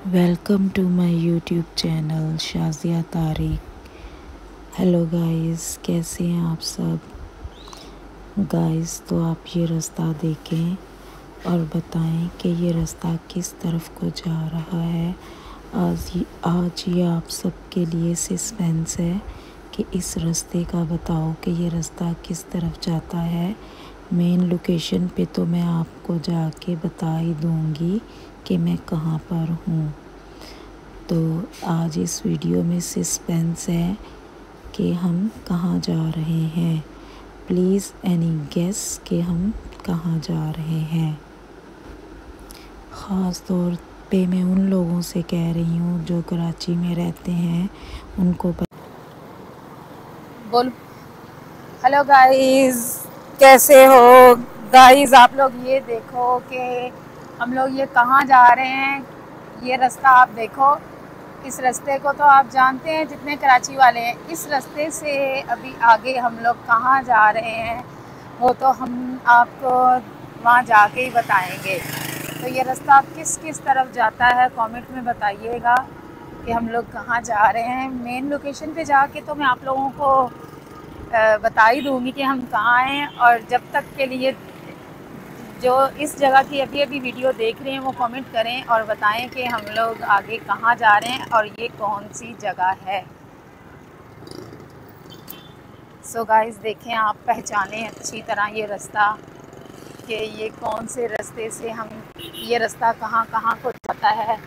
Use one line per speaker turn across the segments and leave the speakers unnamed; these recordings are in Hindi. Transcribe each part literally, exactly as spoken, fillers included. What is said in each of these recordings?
Welcome to my YouTube channel Shazia Tariq. Hello guys, कैसे हैं आप सब। गाइस तो आप ये रास्ता देखें और बताएं कि ये रास्ता किस तरफ को जा रहा है। आज ये आज ये आप सब के लिए सस्पेंस है कि इस रास्ते का बताओ कि ये रास्ता किस तरफ जाता है। मेन लोकेशन पे तो मैं आपको जाके बता ही दूँगी कि मैं कहाँ पर हूँ। तो आज इस वीडियो में सस्पेंस है कि हम कहाँ जा रहे हैं। प्लीज़ एनी गेस कि हम कहाँ जा रहे हैं। ख़ास तौर पे मैं उन लोगों से कह रही हूँ जो कराची में रहते हैं, उनको पता।
बोल हेलो गाइस, कैसे हो गाइस। आप लोग ये देखो कि हम लोग ये कहाँ जा रहे हैं। ये रास्ता आप देखो, इस रास्ते को तो आप जानते हैं जितने कराची वाले हैं। इस रास्ते से अभी आगे हम लोग कहाँ जा रहे हैं वो तो हम आपको वहाँ जाके ही बताएंगे। तो ये रास्ता किस किस तरफ जाता है कमेंट में बताइएगा कि हम लोग कहाँ जा रहे हैं। मेन लोकेशन पे जाके तो मैं आप लोगों को बता ही दूँगी कि हम कहाँ हैं। और जब तक के लिए जो इस जगह की अभी अभी वीडियो देख रहे हैं वो कमेंट करें और बताएं कि हम लोग आगे कहाँ जा रहे हैं और ये कौन सी जगह है। सो गाइस, देखें आप पहचानें अच्छी तरह ये रास्ता कि ये कौन से रास्ते से हम ये रास्ता कहाँ कहाँ को जाता है।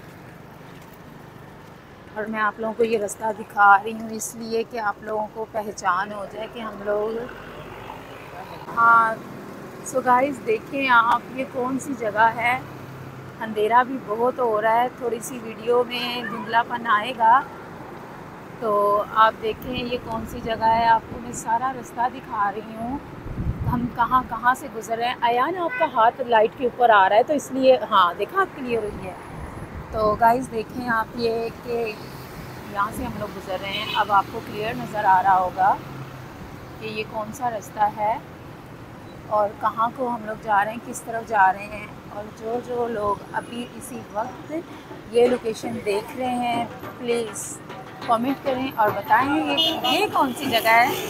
और मैं आप लोगों को ये रास्ता दिखा रही हूँ इसलिए कि आप लोगों को पहचान हो जाए कि हम लोग हाँ। सो गाइस, देखें आप ये कौन सी जगह है। अंधेरा भी बहुत हो रहा है, थोड़ी सी वीडियो में धुंधलापन आएगा तो आप देखें ये कौन सी जगह है। आपको मैं सारा रास्ता दिखा रही हूँ हम कहाँ कहाँ से गुजर रहे हैं। अयान, आपका हाथ लाइट के ऊपर आ रहा है तो इसलिए हाँ देखा, आप क्लियर हुई है। तो गाइस देखें आप ये कि यहाँ से हम लोग गुजर रहे हैं। अब आपको क्लियर नज़र आ रहा होगा कि ये कौन सा रास्ता है और कहाँ को हम लोग जा रहे हैं, किस तरफ जा रहे हैं। और जो जो लोग अभी इसी वक्त ये लोकेशन देख रहे हैं प्लीज़ कमेंट करें और बताएं ये ये कौन सी जगह है।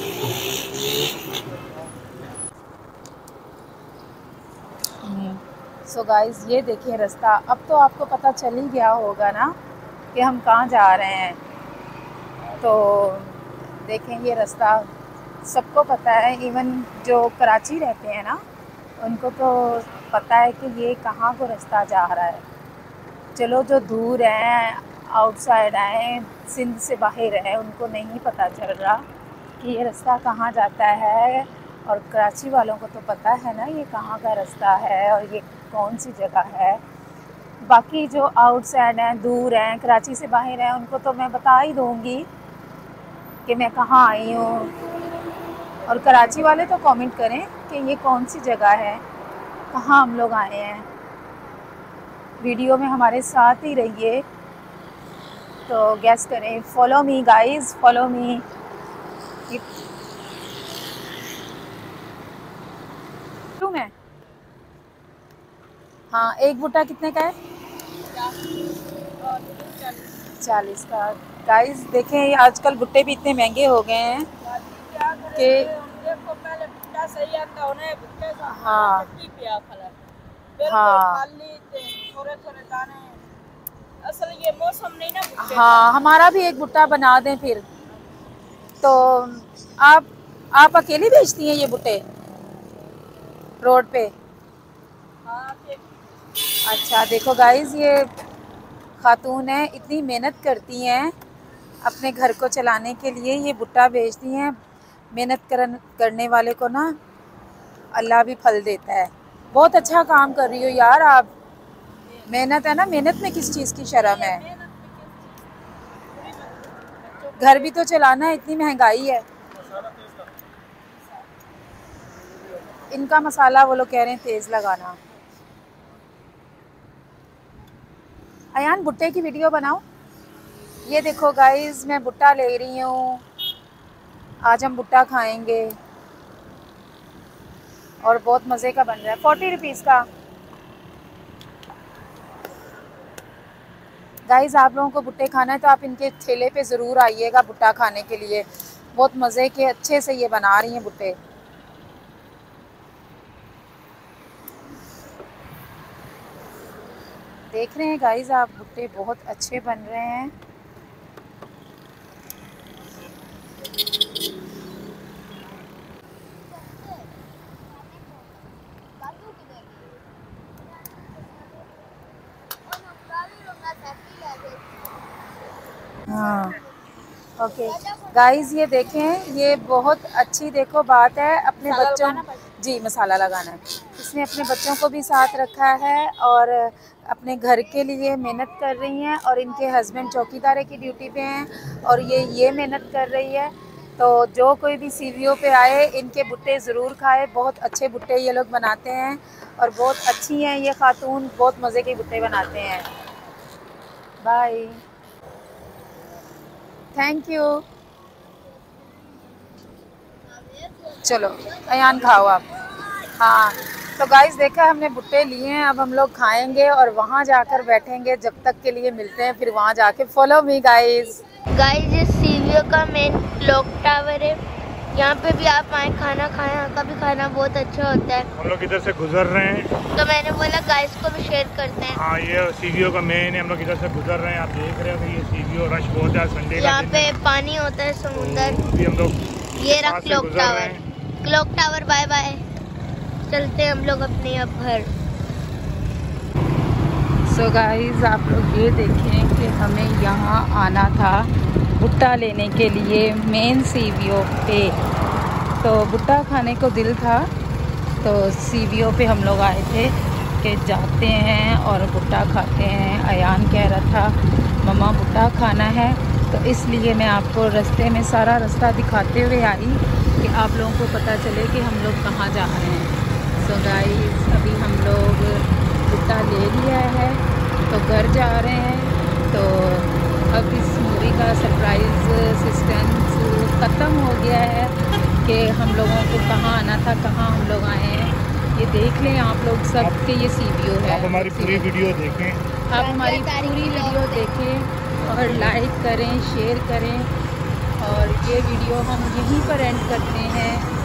सो गाइस, ये देखिए रास्ता। अब तो आपको पता चल ही गया होगा ना कि हम कहाँ जा रहे हैं। तो देखें ये रास्ता सबको पता है, इवन जो कराची रहते हैं ना उनको तो पता है कि ये कहाँ को रास्ता जा रहा है। चलो जो दूर हैं, आउटसाइड आए, सिंध से बाहर हैं, उनको नहीं पता चल रहा कि ये रास्ता कहाँ जाता है। और कराची वालों को तो पता है ना ये कहाँ का रास्ता है और ये कौन सी जगह है। बाकी जो आउटसाइड हैं, दूर हैं, कराची से बाहर हैं, उनको तो मैं बता ही दूँगी कि मैं कहाँ आई हूँ। और कराची वाले तो कमेंट करें कि ये कौन सी जगह है, कहाँ हम लोग आए हैं। वीडियो में हमारे साथ ही रहिए तो गैस करें। Follow me guys, follow me. मैं हाँ, एक बूटा कितने का है? चालीस का। गाइस देखें ये आजकल भुट्टे भी इतने महंगे हो गए हैं कि हाँ हाँ
असल ये मौसम नहीं ना।
हाँ, हमारा भी एक भुट्टा बना दें फिर। तो आप आप अकेली बेचती हैं ये भुट्टे रोड पे?
हाँ,
अच्छा, देखो गाइस ये खातून है, इतनी मेहनत करती हैं अपने घर को चलाने के लिए, ये भुट्टा बेचती हैं। मेहनत कर, करने वाले को ना अल्लाह भी फल देता है। बहुत अच्छा काम कर रही हो यार आप। मेहनत है ना, मेहनत में किस चीज़ की शर्म है। घर भी तो चलाना है, इतनी महंगाई है। इनका मसाला वो लोग कह रहे हैं तेज़ लगाना। अयान, भुट्टे की वीडियो बनाओ। ये देखो गाइस, मैं भुट्टा ले रही हूँ। आज हम भुट्टा खाएंगे और बहुत मज़े का बन रहा है। फोर्टी रुपीज़ का। गाइस आप लोगों को भुट्टे खाना है तो आप इनके ठेले पे ज़रूर आइएगा भुट्टा खाने के लिए। बहुत मज़े के अच्छे से ये बना रही हैं भुट्टे। देख रहे हैं गाइस आप, भुट्टे बहुत अच्छे बन रहे हैं। हाँ ओके गाइस, ये देखें, ये बहुत अच्छी देखो बात है। अपने बच्चों, जी मसाला लगाना है, इसने अपने बच्चों को भी साथ रखा है और अपने घर के लिए मेहनत कर रही हैं। और इनके हस्बैंड चौकीदारे की ड्यूटी पे हैं और ये ये मेहनत कर रही है। तो जो कोई भी सीवियों पे आए इनके भुट्टे ज़रूर खाए। बहुत अच्छे भुट्टे ये लोग बनाते हैं और बहुत अच्छी हैं ये खातून, बहुत मज़े के भुट्टे बनाते हैं। Bye, thank you. चलो अयान खाओ आप। हाँ तो गाइस देखा, हमने भुट्टे लिए हैं, अब हम लोग खाएंगे और वहाँ जाकर बैठेंगे। जब तक के लिए मिलते हैं फिर वहाँ जाके। Follow me guys.
गाइस ये सीवियो का मेन क्लॉक टावर है, यहाँ पे भी आप आए खाना खाएं, यहाँ का भी खाना बहुत अच्छा होता है।
हम लोग इधर से गुजर रहे हैं
तो मैंने बोला गाइस को भी शेयर करते हैं।
हाँ ये सीवियो का मेन है, हम लोग इधर से गुजर रहे हैं। आप देख रहे हो कि ये सीवियो रश बहुत है संडे का।
यहाँ पे पानी होता है समुंदर।
तो हम लोग
ये रहा clock tower. Clock tower bye bye, चलते हैं हम लोग अपने अब घर।
सो गाइस आप लोग ये देखें कि हमें यहाँ आना था भुट्टा लेने के लिए मेन सीवियो पे। तो भुट्टा खाने को दिल था तो सीवियो पे हम लोग आए थे कि जाते हैं और भुट्टा खाते हैं। अयान कह रहा था मम्मा भुट्टा खाना है, तो इसलिए मैं आपको रास्ते में सारा रास्ता दिखाते हुए आई कि आप लोगों को पता चले कि हम लोग कहाँ जा रहे हैं। सो गाइस अभी हम लोग भुट्टा ले लिया है तो घर जा रहे हैं। तो अब इस मूवी का सरप्राइज़ सिस्टम्स ख़त्म हो गया है कि हम लोगों को कहाँ आना था, कहाँ हम लोग आए हैं। ये देख लें आप लोग सब के ये सीवीओ है।
आप हमारी पूरी वीडियो देखें,
आप हमारी पूरी वीडियो देखें और लाइक करें, शेयर करें। और ये वीडियो हम यहीं पर एंड करते हैं।